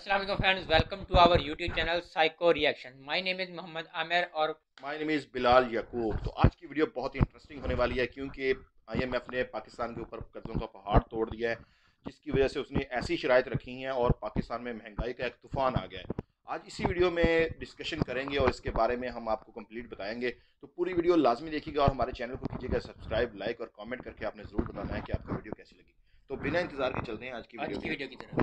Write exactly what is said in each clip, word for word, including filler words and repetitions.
Assalamu alaikum friends, welcome to our YouTube channel Psycho Reaction. My name is Mohammed Amer और my name is Bilal Yakub. तो आज की video बहुत ही interesting होने वाली है क्योंकि आईएमएफ ने पाकिस्तान के ऊपर कर्जों का पहाड़ तोड़ दिया है, जिसकी वजह से उसने ऐसी शराइत रखी हैं और पाकिस्तान में महंगाई का एक तूफान आ गया है। आज इसी वीडियो में डिस्कशन करेंगे और इसके बारे में हम आपको कंप्लीट बताएंगे। तो पूरी वीडियो लाजमी देखिएगा और हमारे चैनल को कीजिएगा सब्सक्राइब, लाइक और कमेंट करके आपने ज़रूर बताना है कि आपको वीडियो कैसी लगी। तो बिना इंतजार के चलते हैं आज की आज वीडियो की वीडियो की तरफ।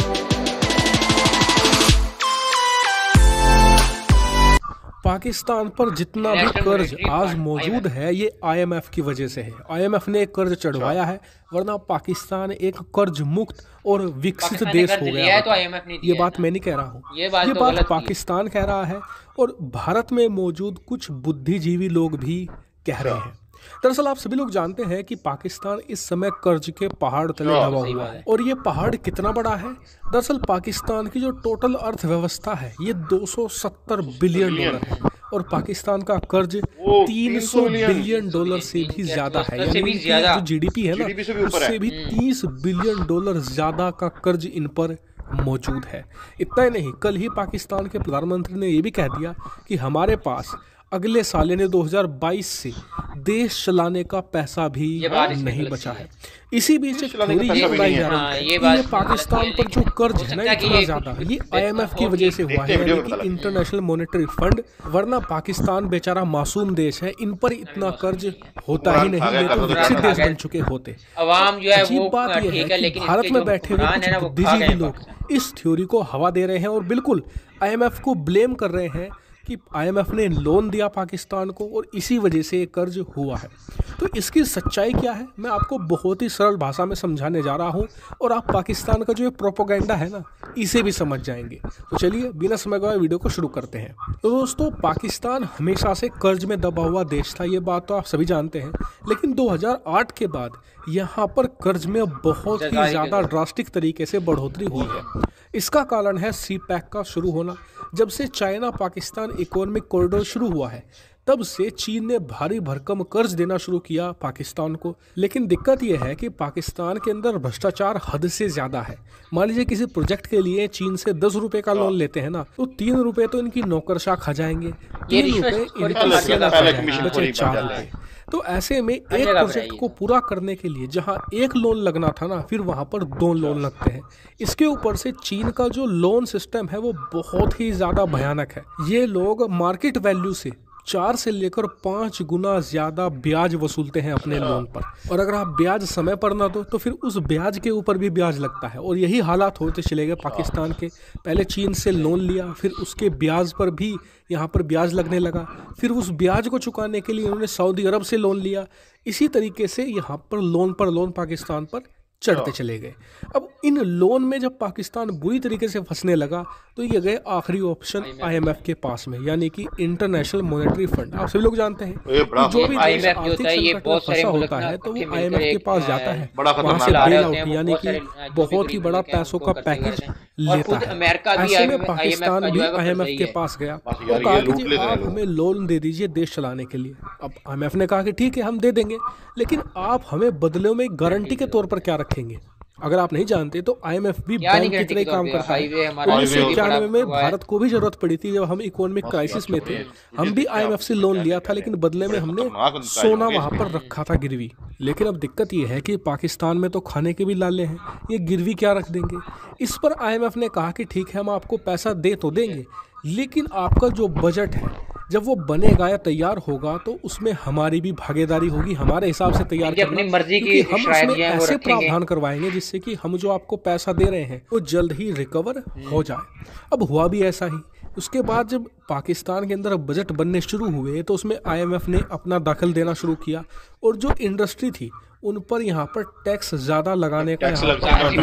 पाकिस्तान पर जितना भी कर्ज आज मौजूद है ये आईएमएफ की वजह से है। आईएमएफ ने एक कर्ज चढ़वाया है, वरना पाकिस्तान एक कर्ज मुक्त और विकसित देश हो गया है। तो आईएमएफ ने ये बात मैं नहीं कह रहा हूँ, ये बात, ये तो बात पाकिस्तान कह रहा है और भारत में मौजूद कुछ बुद्धिजीवी लोग भी कह रहे हैं। दरअसल आप सभी लोग जानते हैं कि पाकिस्तान इस समय कर्ज के पहाड़ तले दबा हुआ है और ये पहाड़ कितना बड़ा है। दरअसल पाकिस्तान की जो टोटल अर्थव्यवस्था है ये दो सौ सत्तर बिलियन डॉलर है और पाकिस्तान का कर्ज तीन सौ बिलियन डॉलर से भी ज्यादा है। यानी जो जीडीपी है ना उससे भी तीस बिलियन डॉलर ज्यादा का कर्ज इन पर मौजूद है। इतना ही नहीं, कल ही पाकिस्तान के प्रधानमंत्री ने ये भी कह दिया कि हमारे पास अगले साल यानी दो हज़ार बाईस से देश चलाने का पैसा भी नहीं बचा है। इसी बीच एक थ्योरी ये बताई जा रही है कि ये पाकिस्तान पर जो कर्ज है ना इतना ज्यादा ये आईएमएफ की वजह से हुआ है, यानी कि इंटरनेशनल मॉनेटरी फंड। वरना पाकिस्तान बेचारा मासूम देश है, इन पर इतना कर्ज होता ही नहीं, ये तो विकसित देश बन चुके होते। अजीब बात यह है कि भारत में बैठे हुए कुछ बुद्धिजीवी लोग इस थ्योरी को हवा दे रहे हैं और बिल्कुल आईएमएफ को ब्लेम कर रहे हैं कि आईएमएफ ने लोन दिया पाकिस्तान को और इसी वजह से ये कर्ज हुआ है। तो इसकी सच्चाई क्या है मैं आपको बहुत ही सरल भाषा में समझाने जा रहा हूँ और आप पाकिस्तान का जो ये प्रोपोगेंडा है ना इसे भी समझ जाएंगे। तो चलिए बिना समय गवाए वीडियो को शुरू करते हैं। तो दोस्तों, पाकिस्तान हमेशा से कर्ज में दबा हुआ देश था, ये बात तो आप सभी जानते हैं। लेकिन दो हज़ार आठ के बाद यहाँ पर कर्ज में बहुत ही ज़्यादा ड्रास्टिक तरीके से बढ़ोतरी हुई है। इसका कारण है सी पैक का शुरू होना। जब से चाइना पाकिस्तान इकोनॉमिक कॉरिडोर शुरू हुआ है तब से चीन ने भारी भरकम कर्ज देना शुरू किया पाकिस्तान को। लेकिन दिक्कत यह है कि पाकिस्तान के अंदर भ्रष्टाचार हद से ज़्यादा है। मान लीजिए किसी प्रोजेक्ट के लिए चीन से दस रुपए का लोन लेते हैं ना तो तीन रुपए तो इनकी नौकरशाह खा जाएंगे, तीन रुपए इनकी सेना खा जाएंगे, बचे चार रुपए। तो ऐसे में एक प्रोजेक्ट को पूरा करने के लिए जहां एक लोन लगना था ना फिर वहां पर दो लोन लगते हैं। इसके ऊपर से चीन का जो लोन सिस्टम है वो बहुत ही ज़्यादा भयानक है। ये लोग मार्केट वैल्यू से चार से लेकर पाँच गुना ज़्यादा ब्याज वसूलते हैं अपने लोन पर, और अगर आप ब्याज समय पर ना दो तो फिर उस ब्याज के ऊपर भी ब्याज लगता है। और यही हालात होते चले गए पाकिस्तान के। पहले चीन से लोन लिया, फिर उसके ब्याज पर भी यहाँ पर ब्याज लगने लगा, फिर उस ब्याज को चुकाने के लिए उन्होंने सऊदी अरब से लोन लिया। इसी तरीके से यहाँ पर लोन पर लोन पाकिस्तान पर चढ़ते चले गए। अब इन लोन में जब पाकिस्तान बुरी तरीके से फंसने लगा तो ये गए आखिरी ऑप्शन आईएमएफ के पास में, यानी कि इंटरनेशनल मॉनेटरी फंड। आप सभी लोग जानते हैं कि जो भी देश आर्थिक संकट में फंसा होता है तो वो आईएमएफ के पास जाता है, वहाँ से बेल आउट यानी कि बहुत ही बड़ा पैसों का पैकेज लेता है। ऐसे में पाकिस्तान भी आईएमएफ के पास गया और कहा कि जी आप हमें लोन दे दीजिए देश चलाने के लिए। अब आईएमएफ ने कहा कि ठीक है हम दे देंगे, लेकिन आप हमें बदले में गारंटी के तौर पर क्या रखेंगे। अगर आप नहीं जानते तो आईएमएफ भी बैंक की तरह काम करता है। उन्नीस सौ इक्यानवे में भारत को भी जरूरत पड़ी थी, जब हम इकोनॉमिक क्राइसिस में थे, हम भी आईएमएफ से लोन लिया था, लेकिन बदले में हमने सोना वहां पर रखा था गिरवी। लेकिन अब दिक्कत ये है कि पाकिस्तान में तो खाने के भी लाले हैं, ये गिरवी क्या रख देंगे। इस पर आईएमएफ ने कहा कि ठीक है हम आपको पैसा दे तो देंगे, लेकिन आपका जो बजट है जब वो बनेगा या तैयार होगा तो उसमें हमारी भी भागीदारी होगी, हमारे हिसाब से तैयार करना, अपनी मर्जी की हम उसमें ऐसे प्रावधान करवाएंगे जिससे कि हम जो आपको पैसा दे रहे हैं वो जल्द ही रिकवर हो जाए। अब हुआ भी ऐसा ही। उसके बाद जब पाकिस्तान के अंदर बजट बनने शुरू हुए तो उसमें आईएमएफ ने अपना दाखिल देना शुरू किया और जो इंडस्ट्री थी उन पर यहाँ पर टैक्स ज़्यादा लगाने का यहाँ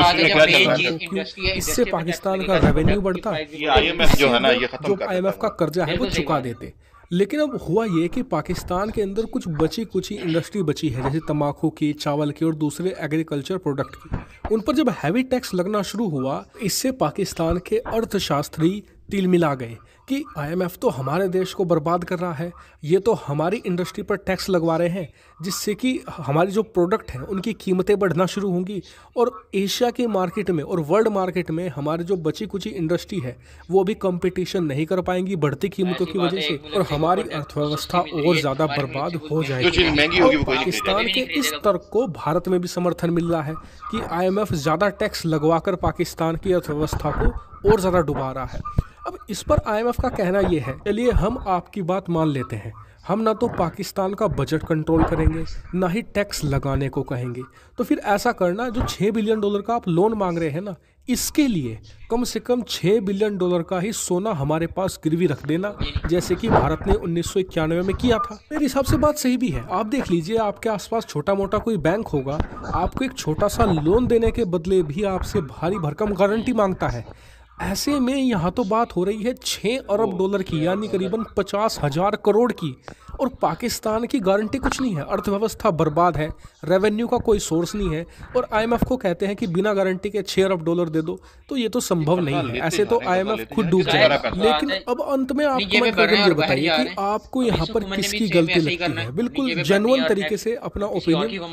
पर इससे पाकिस्तान का रेवेन्यू बढ़ता, जो आईएमएफ का कर्जा है वो चुका देते। लेकिन अब हुआ ये कि पाकिस्तान के अंदर कुछ बची कुछ इंडस्ट्री बची है, जैसे तंबाकू की, चावल की और दूसरे एग्रीकल्चर प्रोडक्ट की। उन पर जब हैवी टैक्स लगना शुरू हुआ इससे पाकिस्तान के अर्थशास्त्री तिल मिला गए कि आईएमएफ तो हमारे देश को बर्बाद कर रहा है, ये तो हमारी इंडस्ट्री पर टैक्स लगवा रहे हैं जिससे कि हमारी जो प्रोडक्ट हैं उनकी कीमतें बढ़ना शुरू होंगी और एशिया की मार्केट में और वर्ल्ड मार्केट में हमारी जो बची कुची इंडस्ट्री है वो भी कंपटीशन नहीं कर पाएंगी बढ़ती कीमतों की वजह से और हमारी अर्थव्यवस्था और ज़्यादा बर्बाद हो जो जाएगी। चीज़ महंगी होगी वो कोई नहीं पाकिस्तान के इस तर्क को भारत में भी समर्थन मिल रहा है कि आईएमएफ ज़्यादा टैक्स लगवाकर पाकिस्तान की अर्थव्यवस्था को और ज़्यादा डुबा रहा है। अब इस पर आईएमएफ का कहना ये है, चलिए हम आपकी बात मान लेते हैं, हम ना तो पाकिस्तान का बजट कंट्रोल करेंगे ना ही टैक्स लगाने को कहेंगे, तो फिर ऐसा करना, जो छः बिलियन डॉलर का आप लोन मांग रहे हैं ना, इसके लिए कम से कम छः बिलियन डॉलर का ही सोना हमारे पास गिरवी रख देना, जैसे कि भारत ने उन्नीस सौ इक्यानवे में किया था। मेरे हिसाब से बात सही भी है। आप देख लीजिए, आपके आसपास छोटा मोटा कोई बैंक होगा, आपको एक छोटा सा लोन देने के बदले भी आपसे भारी भरकम गारंटी मांगता है। ऐसे में यहाँ तो बात हो रही है छः अरब डॉलर की, यानी करीबन पचास हजार करोड़ की, और पाकिस्तान की गारंटी कुछ नहीं है, अर्थव्यवस्था बर्बाद है, रेवेन्यू का कोई सोर्स नहीं है, और आईएमएफ को कहते हैं कि बिना गारंटी के छः अरब डॉलर दे दो, तो ये तो संभव नहीं है। ऐसे तो आईएमएफ खुद डूब जाएगा। लेकिन अब अंत में आप कमेंट करके ये बताइए कि आपको यहाँ पर किसकी गलती लगती है। बिल्कुल जेन्युइन तरीके से अपना ओपिनियन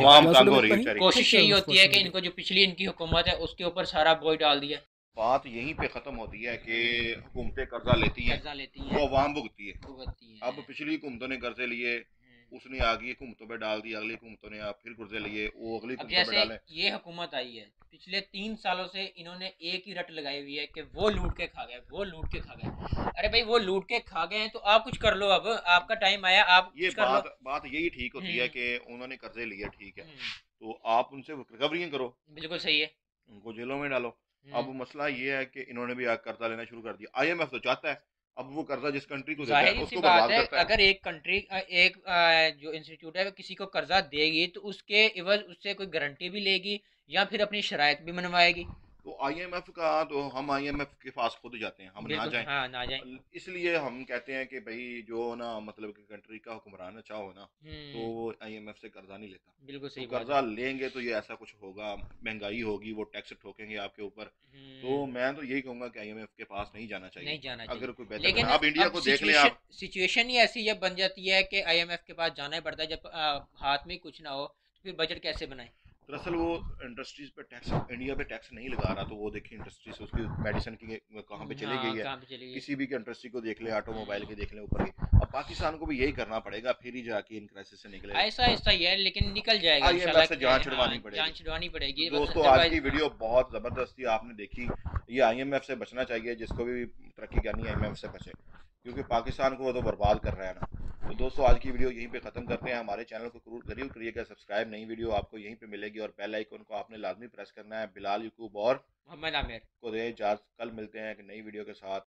रखें। कोशिश यही होती है कि इनको जो पिछली इनकी हुकूमत है उसके ऊपर सारा बोझ डाल दिया। बात यहीं पे ख़त्म होती है कि हुकूमतें कर्जा लेती हैं, कर्जा लेती वो हैं, अवाम भुगतती है। भुगतती हैं। अब पिछली हुकूमतों ने कर्जे लिए, उसने आगे हुकूमतों पे डाल दिया, अगली हुकूमतों ने फिर कर्जे लिए, वो अगली अब हुकूमतों पे डाले। जैसे ये हुकूमत आई है, पिछले तीन सालों से इन्होंने एक ही रट लगाई हुई है कि वो लूट के खा गए, वो लूट के खा गए। अरे भाई, वो लूट के खा गए हैं तो आप कुछ कर लो, अब आपका टाइम आया, आप ये कुछ कर लो। बात बात यही ठीक होती है कि उन्होंने कर्जे लिए, ठीक है, तो आप उनसे रिकवरी करो, बिल्कुल सही है, उनको जेलों में डालो। अब मसला ये है कि इन्होंने भी कर्जा लेना शुरू कर दिया। आईएमएफ तो चाहता है अब वो कर्जा जिस कंट्री को देता है जाहिर सी उसको बात बर्बाद है, करता है। अगर एक कंट्री एक अ, जो इंस्टीट्यूट है वो किसी को कर्जा देगी तो उसके इवज उससे कोई गारंटी भी लेगी या फिर अपनी शराइत भी मनवाएगी। तो आईएमएफ का तो हम आईएमएफ के पास खुद जाते हैं, हम ना बिल्कुल, जाएं। हाँ, ना जाएं। इसलिए हम कहते हैं कि भाई जो ना मतलब कि कंट्री का हुक्मरान चाहो ना तो हम्म, वो आईएमएफ से कर्जा नहीं लेता। बिल्कुल तो सही बात कर्जा है। लेंगे तो ये ऐसा कुछ होगा, महंगाई होगी, वो टैक्स ठोकेंगे आपके ऊपर। तो हम्म, मैं तो यही कहूंगा कि आईएमएफ के पास नहीं जाना चाहिए नहीं जाना अगर चाहिए। कोई बेहतर लेकिन बना। आप इंडिया अब को देख लें, सिचुएशन आप सिचुएशन ही ऐसी जब बन जाती है कि आईएमएफ के पास जाना ही पड़ता है, जब अ, हाथ में कुछ ना हो तो फिर बजट कैसे बनाए। दरअसल वो इंडस्ट्रीज पे टैक्स, इंडिया पे टैक्स नहीं लगा रहा, तो वो देखिए इंडस्ट्रीज उसकी मेडिसिन की कहाँ पे चली हाँ, गई है। कहाँ पे चली गई। किसी भी इंडस्ट्री को देख ले, ऑटोमोबाइल की देख ले, ऊपर की। अब पाकिस्तान को भी यही करना पड़ेगा, फिर ही जाके इन क्राइसिस से निकलेगा। ऐसा ऐसा ही है, लेकिन निकल जाएगा आईएमएफ इंशाल्लाह। से कि- जान हाँ, छुड़वानी पड़ेगी। जान छुड़वानी पड़ेगी। तो दोस्तों, जब आज आज- की वीडियो बहुत ज़बरदस्त थी, आपने देखी। ये आईएमएफ से बचना चाहिए, जिसको भी तरक्की करनी है आईएमएफ से बचे, क्योंकि पाकिस्तान को वो तो बर्बाद कर रहा है ना। तो दोस्तों, आज की वीडियो यहीं पे ख़त्म करते हैं। हमारे चैनल को जरूर करिएगा सब्सक्राइब, नई वीडियो आपको यहीं पे मिलेगी, और बेल आइकन को आपने लाजमी प्रेस करना है। बिलाल याकूब और मोहम्मद आमिर को दे इजाज़त, कल मिलते हैं एक नई वीडियो के साथ।